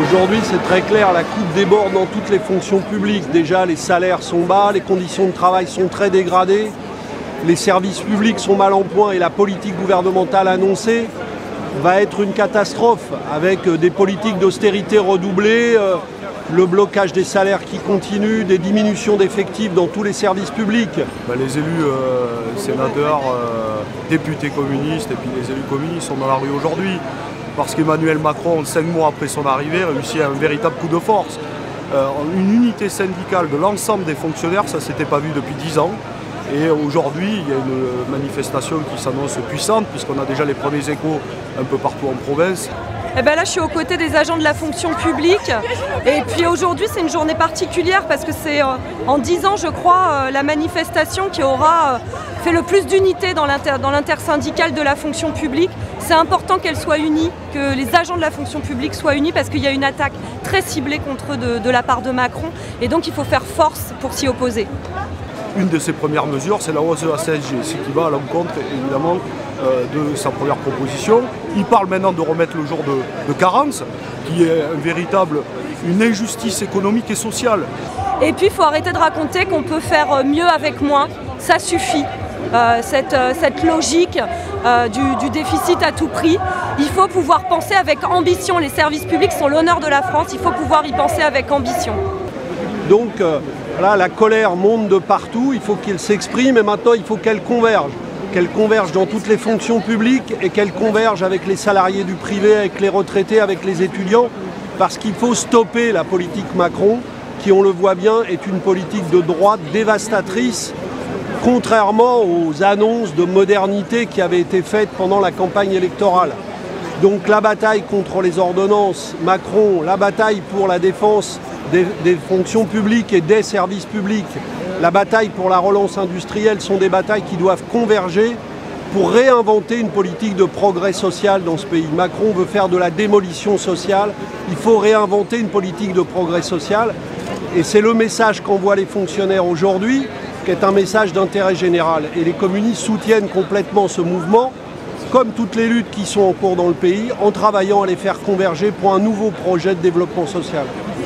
Aujourd'hui, c'est très clair, la coupe déborde dans toutes les fonctions publiques. Déjà, les salaires sont bas, les conditions de travail sont très dégradées, les services publics sont mal en point et la politique gouvernementale annoncée va être une catastrophe avec des politiques d'austérité redoublées, le blocage des salaires qui continue, des diminutions d'effectifs dans tous les services publics. Les élus, sénateurs, députés communistes et puis les élus communistes sont dans la rue aujourd'hui parce qu'Emmanuel Macron, 5 mois après son arrivée, réussit un véritable coup de force. Une unité syndicale de l'ensemble des fonctionnaires, ça ne s'était pas vu depuis 10 ans. Et aujourd'hui, il y a une manifestation qui s'annonce puissante puisqu'on a déjà les premiers échos un peu partout en province. Eh ben là, je suis aux côtés des agents de la fonction publique. Et puis aujourd'hui, c'est une journée particulière parce que c'est en 10 ans, je crois, la manifestation qui aura fait le plus d'unité dans l'intersyndicale de la fonction publique. C'est important qu'elle soit unie, que les agents de la fonction publique soient unis parce qu'il y a une attaque très ciblée contre eux de la part de Macron. Et donc, il faut faire force pour s'y opposer. Une de ses premières mesures, c'est la hausse de la CSG, ce qui va à l'encontre, évidemment, de sa première proposition. Il parle maintenant de remettre le jour de carence, qui est une injustice économique et sociale. Et puis, il faut arrêter de raconter qu'on peut faire mieux avec moins. Ça suffit. Cette logique du déficit à tout prix. Il faut pouvoir penser avec ambition. Les services publics sont l'honneur de la France. Il faut pouvoir y penser avec ambition. Donc, là, la colère monte de partout, il faut qu'elle s'exprime et maintenant il faut qu'elle converge. Qu'elle converge dans toutes les fonctions publiques et qu'elle converge avec les salariés du privé, avec les retraités, avec les étudiants, parce qu'il faut stopper la politique Macron, qui, on le voit bien, est une politique de droite dévastatrice, contrairement aux annonces de modernité qui avaient été faites pendant la campagne électorale. Donc la bataille contre les ordonnances Macron, la bataille pour la défense des fonctions publiques et des services publics, la bataille pour la relance industrielle sont des batailles qui doivent converger pour réinventer une politique de progrès social dans ce pays. Macron veut faire de la démolition sociale, il faut réinventer une politique de progrès social et c'est le message qu'envoient les fonctionnaires aujourd'hui, qui est un message d'intérêt général. Et les communistes soutiennent complètement ce mouvement, comme toutes les luttes qui sont en cours dans le pays, en travaillant à les faire converger pour un nouveau projet de développement social.